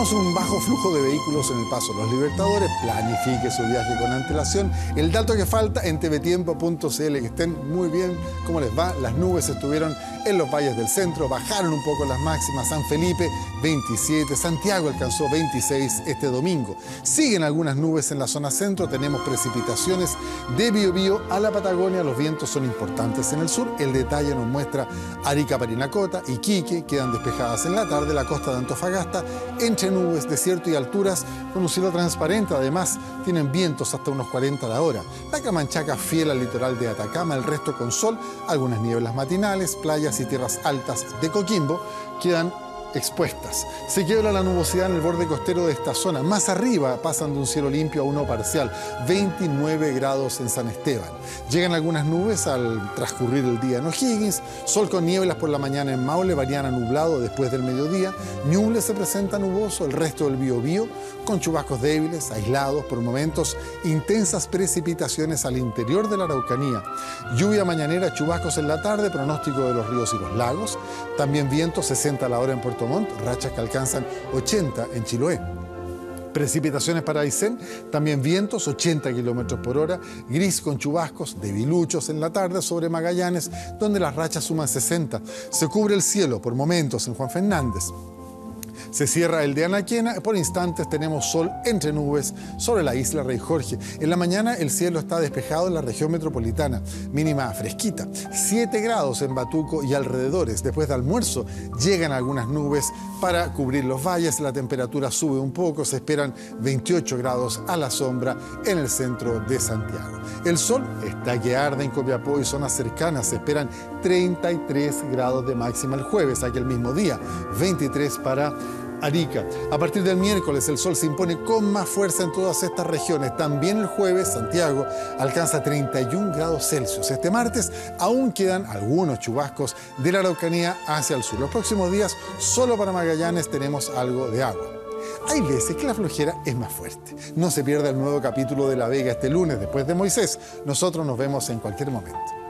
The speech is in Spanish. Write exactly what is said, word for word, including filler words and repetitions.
Tenemos un bajo flujo de vehículos en el Paso Los Libertadores. Planifique su viaje con antelación. El dato que falta en tvtiempo punto cl. Que estén muy bien. ¿Cómo les va? Las nubes estuvieron en los valles del centro. Bajaron un poco las máximas. San Felipe, veintisiete. Santiago alcanzó veintiséis este domingo. Siguen algunas nubes en la zona centro. Tenemos precipitaciones de Biobío a la Patagonia. Los vientos son importantes en el sur. El detalle nos muestra Arica, Parinacota, Iquique. Quedan despejadas en la tarde. La costa de Antofagasta, entre nubes, desierto y alturas, con un cielo transparente. Además, tienen vientos hasta unos cuarenta a la hora. La Camanchaca fiel al litoral de Atacama, el resto con sol, algunas nieblas matinales, playas y tierras altas de Coquimbo quedan expuestas. Se quiebra la nubosidad en el borde costero de esta zona. Más arriba pasan de un cielo limpio a uno parcial. veintinueve grados en San Esteban. Llegan algunas nubes al transcurrir el día en O'Higgins. Sol con nieblas por la mañana en Maule, variana nublado después del mediodía. Ñuble se presenta nuboso, el resto del Biobío con chubascos débiles, aislados por momentos, intensas precipitaciones al interior de la Araucanía. Lluvia mañanera, chubascos en la tarde, pronóstico de los ríos y los lagos. También vientos sesenta a la hora en Puerto Montt, rachas que alcanzan ochenta en Chiloé. Precipitaciones para Aysén, también vientos ochenta kilómetros por hora, gris con chubascos, debiluchos en la tarde sobre Magallanes, donde las rachas suman sesenta. Se cubre el cielo por momentos en Juan Fernández. Se cierra el de Anaquena, por instantes tenemos sol entre nubes sobre la isla Rey Jorge. En la mañana el cielo está despejado en la región metropolitana, mínima fresquita, siete grados en Batuco y alrededores. Después de almuerzo llegan algunas nubes para cubrir los valles, la temperatura sube un poco, se esperan veintiocho grados a la sombra en el centro de Santiago. El sol está que arde en Copiapó y zonas cercanas, se esperan treinta y tres grados de máxima el jueves, aquel mismo día, veintitrés para Arica. A partir del miércoles el sol se impone con más fuerza en todas estas regiones. También el jueves Santiago alcanza treinta y un grados Celsius. Este martes aún quedan algunos chubascos de la Araucanía hacia el sur. Los próximos días solo para Magallanes tenemos algo de agua. Hay veces que la flojera es más fuerte. No se pierda el nuevo capítulo de La Vega este lunes después de Moisés. Nosotros nos vemos en cualquier momento.